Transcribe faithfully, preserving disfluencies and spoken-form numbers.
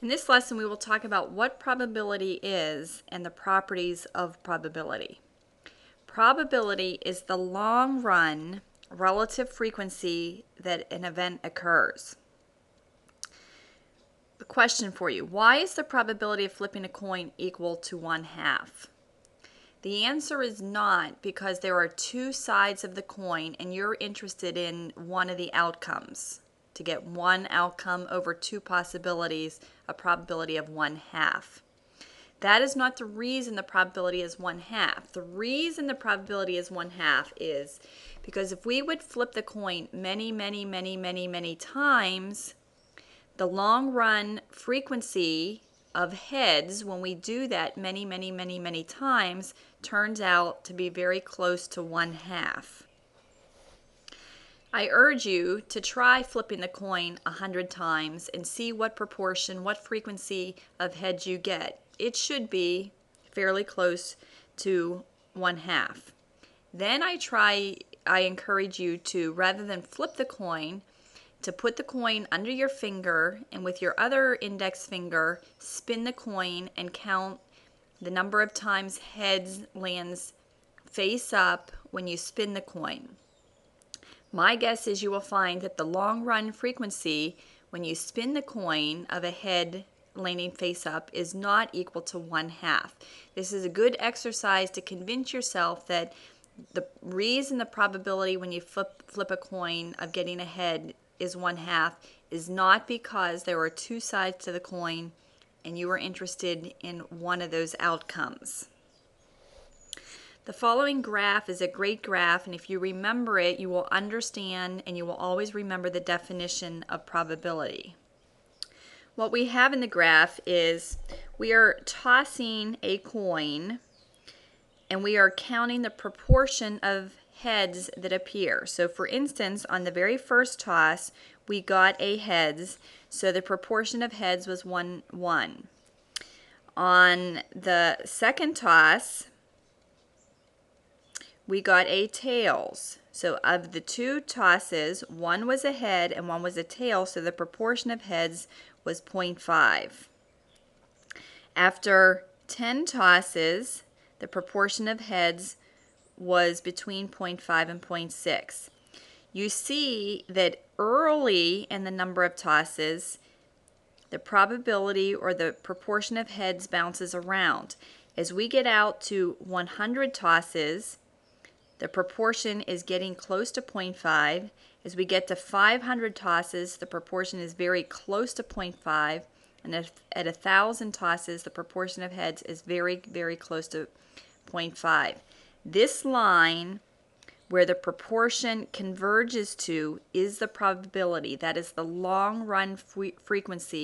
In this lesson, we will talk about what probability is and the properties of probability. Probability is the long-run relative frequency that an event occurs. The question for you, why is the probability of flipping a coin equal to one half? The answer is not because there are two sides of the coin and you're interested in one of the outcomes. To get one outcome over two possibilities, a probability of one half. That is not the reason the probability is one half. The reason the probability is one half is because if we would flip the coin many, many, many, many, many times, the long run frequency of heads when we do that many, many, many, many times turns out to be very close to one half. I urge you to try flipping the coin a hundred times and see what proportion, what frequency of heads you get. It should be fairly close to one half. Then I try, I encourage you to, rather than flip the coin, to put the coin under your finger and with your other index finger, spin the coin and count the number of times heads lands face up when you spin the coin. My guess is you will find that the long run frequency when you spin the coin of a head landing face up is not equal to one half. This is a good exercise to convince yourself that the reason the probability when you flip, flip a coin of getting a head is one half is not because there are two sides to the coin and you are interested in one of those outcomes. The following graph is a great graph, and if you remember it, you will understand and you will always remember the definition of probability. What we have in the graph is we are tossing a coin and we are counting the proportion of heads that appear. So for instance, on the very first toss, we got a heads, so the proportion of heads was one, one. On the second toss, we got a tails. So of the two tosses, one was a head and one was a tail, so the proportion of heads was zero point five. After ten tosses, the proportion of heads was between zero point five and zero point six. You see that early in the number of tosses, the probability or the proportion of heads bounces around. As we get out to one hundred tosses, the proportion is getting close to zero point five. As we get to five hundred tosses, the proportion is very close to zero point five. And at, at one thousand tosses, the proportion of heads is very, very close to zero point five. This line, where the proportion converges to, is the probability. That is the long-run frequency.